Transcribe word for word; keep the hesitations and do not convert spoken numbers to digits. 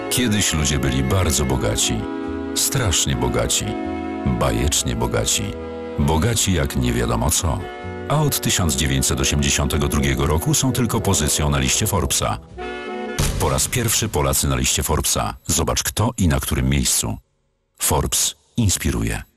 Kiedyś ludzie byli bardzo bogaci. Strasznie bogaci. Bajecznie bogaci. Bogaci jak nie wiadomo co. A od tysiąc dziewięćset osiemdziesiątego drugiego roku są tylko pozycją na liście Forbesa. Po raz pierwszy Polacy na liście Forbesa. Zobacz kto i na którym miejscu. Forbes inspiruje.